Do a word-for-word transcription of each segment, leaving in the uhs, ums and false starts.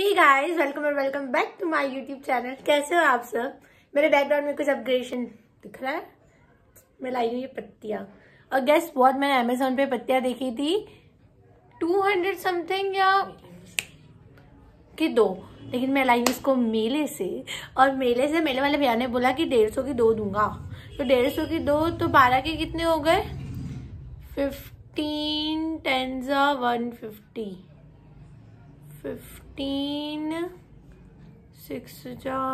हे guys, welcome और welcome back to my YouTube channel. कैसे हो आप सब? मेरे बैकग्राउंड में कुछ अपग्रेडेशन दिख रहा है। मैं लाई हूँ ये पत्तियां, और गेस व्हाट, मैंने अमेजोन पे पत्तियां देखी थी टू हंड्रेड समथिंग या कि दो, लेकिन मैं लाई हूँ इसको मेले से। और मेले से मेले वाले भैया ने बोला कि डेढ़ सौ की दो दूंगा, तो डेढ़ सौ की दो तो बारह के कितने हो गए? फिफ्टीन टेंजा वन फिफ्टी, फिफ्टीन सिक्स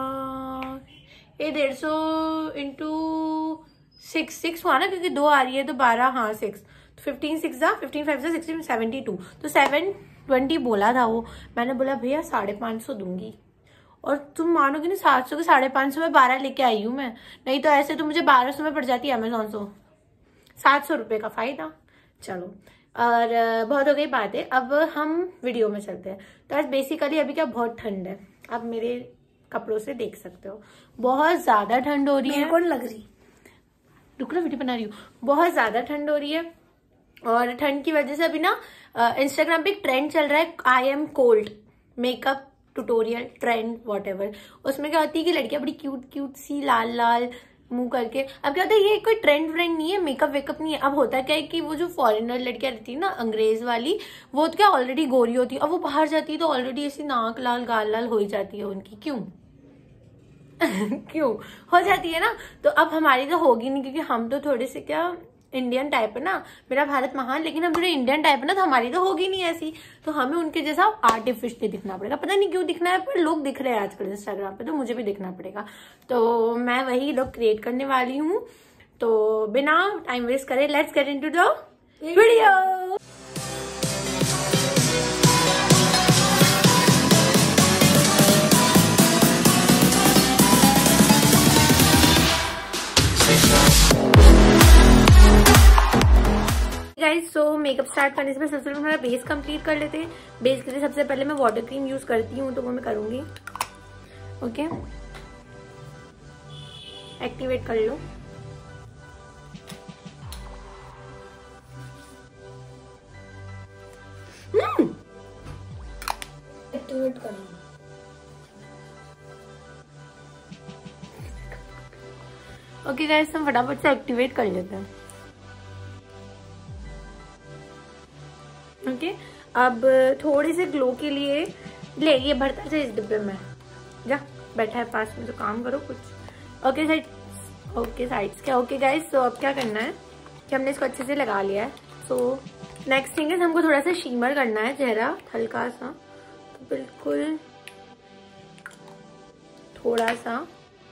ये डेढ़ सौ इंटू सिक्स सिक्स हुआ ना, क्योंकि दो आ रही है तो बारह, हाँ सिक्स, तो फिफ्टीन सिक्स जा फिफ्टीन फाइव जा सिक्सटीन सेवेंटी टू, तो सेवन ट्वेंटी बोला था वो। मैंने बोला भैया साढ़े पाँच सौ दूंगी, और तुम मानोगे नहीं, सात सौ के साढ़े पाँच सौ में बारह लेके आई हूँ मैं। नहीं तो ऐसे तो मुझे बारह सौ में पड़ जाती है अमेजोन सौ, सात सौ रुपये का फायदा। चलो, और बहुत हो गई बातें, अब हम वीडियो में चलते हैं। तो आज बेसिकली अभी क्या बहुत ठंड है, आप मेरे कपड़ों से देख सकते हो, बहुत ज्यादा ठंड हो रही है। कौन लग रही? रुक ना, वीडियो बना रही हूँ। बहुत ज्यादा ठंड हो रही है, और ठंड की वजह से अभी ना इंस्टाग्राम पे एक ट्रेंड चल रहा है, I am cold makeup tutorial trend whatever. उसमें क्या होती है कि लड़कियां बड़ी क्यूट क्यूट सी लाल लाल मुंह करके, अब क्या होता है, ये कोई ट्रेंड व्रेंड नहीं है, मेकअप वेकअप नहीं है। अब होता क्या है कि वो जो फॉरेनर लड़कियां रहती है ना, अंग्रेज वाली, वो तो क्या ऑलरेडी गोरी होती है, और वो बाहर जाती है तो ऑलरेडी ऐसी नाक लाल गाल लाल हो ही जाती है उनकी। क्यों क्यों हो जाती है ना? तो अब हमारी तो होगी नहीं, क्योंकि हम तो थोड़े से क्या इंडियन टाइप है ना, मेरा भारत महान, लेकिन हम थोड़े इंडियन टाइप है ना, तो हमारी तो होगी नहीं ऐसी। तो हमें उनके जैसा आर्टिफिशियली दिखना पड़ेगा। पता नहीं क्यों दिखना है, पर लोग दिख रहे हैं आजकल इंस्टाग्राम पे, तो मुझे भी दिखना पड़ेगा। तो मैं वही लोग क्रिएट करने वाली हूँ। तो बिना टाइम वेस्ट करे, let's get into the video. Guys, so makeup start करने से पहले सबसे पहले हमारा बेस कंप्लीट कर लेते हैं। बेस के लिए सबसे पहले मैं वाटर क्रीम यूज करती हूँ, तो वो मैं करूंगी। ओके, एक्टिवेट कर लो। हम्म एक्टिवेट कर लो। ओके गाइस, हम फटाफट से एक्टिवेट कर लेते हैं। ओके, अब थोड़ी से ग्लो के लिए ले, ये भरता है इस डिब्बे में, जा बैठा है पास में, तो काम करो कुछ। ओके साइड, ओके साइड्स क्या, ओके गाइस, तो अब क्या करना है कि हमने इसको अच्छे से लगा लिया है। सो नेक्स्ट थिंग है, हमको थोड़ा सा शीमर करना है चेहरा, हल्का सा, तो बिल्कुल थोड़ा सा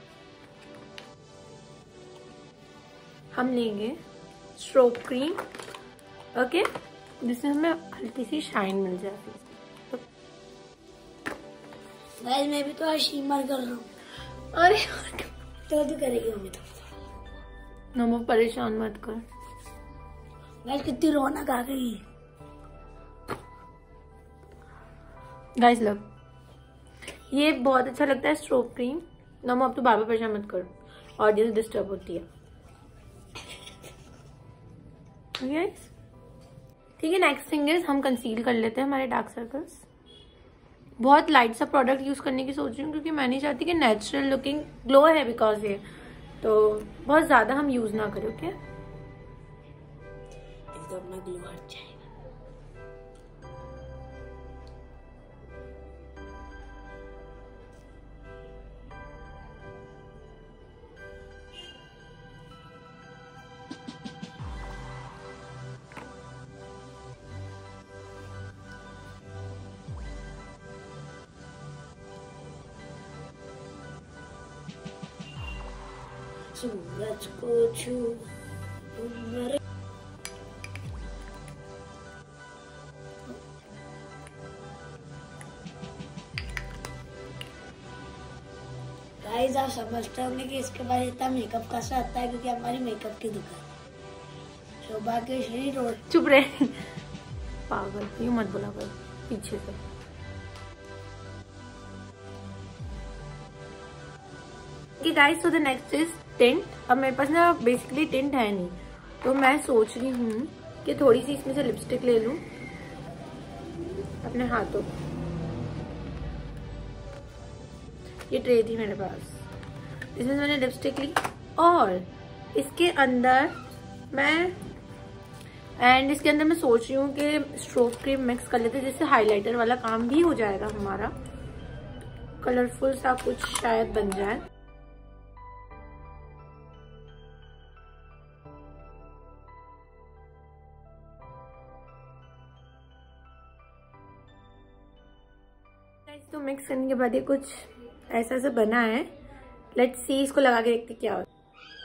हम लेंगे स्ट्रोक क्रीम, ओके, जिससे हमें हल्की सी शाइन मिल जाती है। गाइस, मैं भी तो आज शीमर कर रहा हूँ। अरे तो भी करेगी मम्मी तो। नमो, परेशान मत कर। गाइस, कितनी रौनक आ गई। गाइस लव, ये बहुत अच्छा लगता है स्ट्रोक क्रीम। नमो, अब तो बार बार परेशान मत कर, ऑडियंस डिस्टर्ब होती है। गाइस ठीक है, नेक्स्ट थिंग इज हम कंसील कर लेते हैं हमारे डार्क सर्कल्स। बहुत लाइट सा प्रोडक्ट यूज करने की सोच रही हूँ, क्योंकि मैं नहीं चाहती कि नेचुरल लुकिंग ग्लो है, बिकॉज ये तो बहुत ज्यादा हम यूज ना करें। ओके, तो अपना ग्लो हट जाएगा। सूरज को छू मेरे। गाइस, आप समझते होंगे कि इसके बाद इतना मेकअप कैसे आता है, क्योंकि हमारी मेकअप की दुकान है शोभा के श्री रोड। चुप रहे पागल, यूं मत बोला कर पीछे से। Guys, so the next is tint. अब मेरे पास ना बेसिकली टिंट है नहीं, तो मैं सोच रही हूँ कि थोड़ी सी इसमें से लिपस्टिक ले लूं अपने हाथों, ये ट्रे थी मेरे पास, इसमें से मैंने लिपस्टिक ली और इसके अंदर मैं एंड इसके अंदर मैं सोच रही हूँ कि स्ट्रोक क्रीम मिक्स कर लेते, जिससे हाइलाइटर वाला काम भी हो जाएगा हमारा, कलरफुल सा कुछ शायद बन जाए। तो मिक्स करने के बाद ये कुछ ऐसा सा बना है। लेट्स सी, इसको लगा के देखते क्या होता है।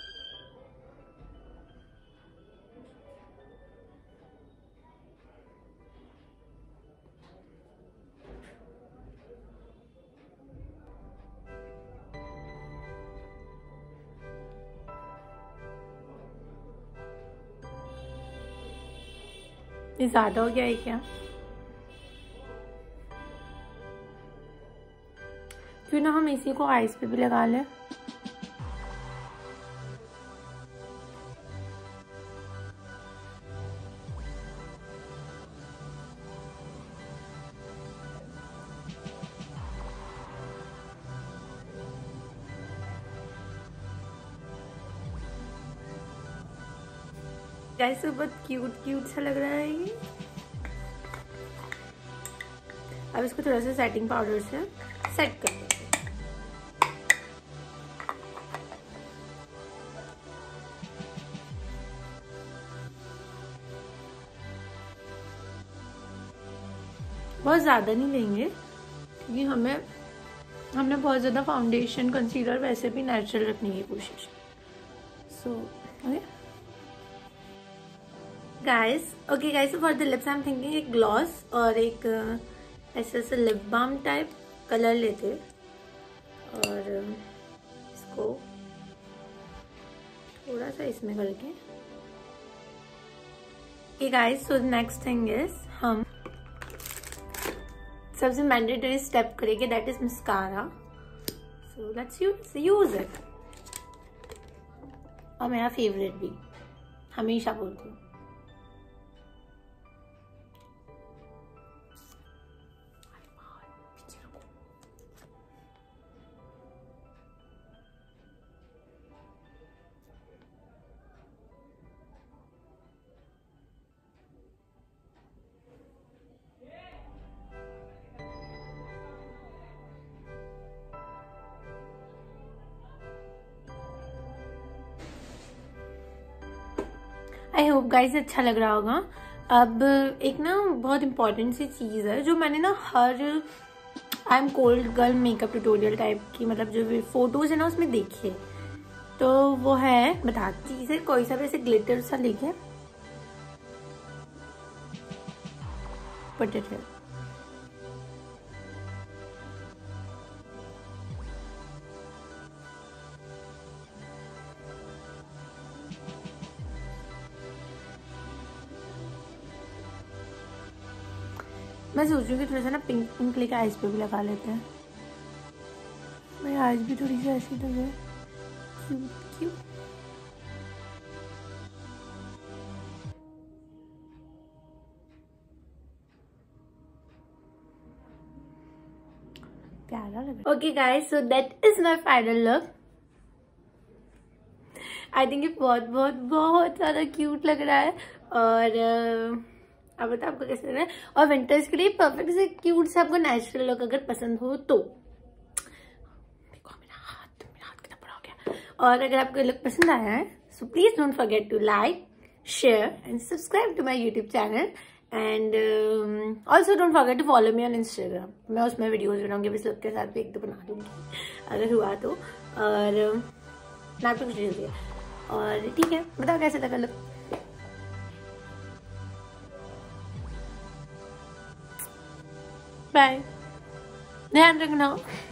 ये ज्यादा हो गया है क्या? क्यों ना हम इसी को आइस पे भी लगा लें। गाइस बहुत क्यूट क्यूट सा लग रहा है ये। अब इसको थोड़ा सा सेटिंग पाउडर से सेट कर देते हैं। बहुत ज्यादा नहीं लेंगे क्योंकि हमें हमने बहुत ज्यादा फाउंडेशन कंसीलर वैसे भी नेचुरल रखने की कोशिश। So okay guys, okay guys, for the lips I am thinking एक ग्लॉस और एक ऐसा ऐसा लिप बाम टाइप कलर लेते और इसको थोड़ा सा इसमें करके। Okay guys, so next thing is हम सबसे मैंडेटरी स्टेप करेंगे, that is mascara. So let's use use it. और मेरा फेवरेट भी, हमेशा बोलती हूँ। आई होप गाइस अच्छा लग रहा होगा। अब एक ना बहुत इंपॉर्टेंट सी चीज़ है जो मैंने ना हर I am cold girl makeup tutorial type की, मतलब जो फोटोज है ना उसमें देखी है, तो वो है, बताती चीज़ है, कोई सा भी ऐसे ग्लिटर सा लेके पुट इट हियर। मैं सोच रही हूँ कि थोड़ा सा ना पिंक पिंक लेके आइज पे भी लगा लेते हैं। मेरी आइज भी थोड़ी सी ऐसी लगे, क्यूट क्यूट। प्यारा लग रहा है। Okay guys, so that is my final look. I think ये बहुत बहुत बहुत ज्यादा क्यूट लग रहा है। और uh, अब बता आपको कैसे लग रहा है। और विंटर्स के लिए परफेक्ट से क्यूट से आपको नेचुरल लुक अगर पसंद हो तो। देखो मेरा हाथ मेरा हाथ कितना बड़ा हो गया। और अगर आपको लुक पसंद आया है so please don't forget to like, share and subscribe to my YouTube channel and also don't forget to follow me on Instagram. मैं उसमें वीडियोज बनाऊंगी, बस लुक के साथ भी एक दो बना दूंगी अगर हुआ तो। और ना तो कुछ नहीं। और ठीक है, बताओ कैसे लगा लुक। बाय, ध्यान रखना।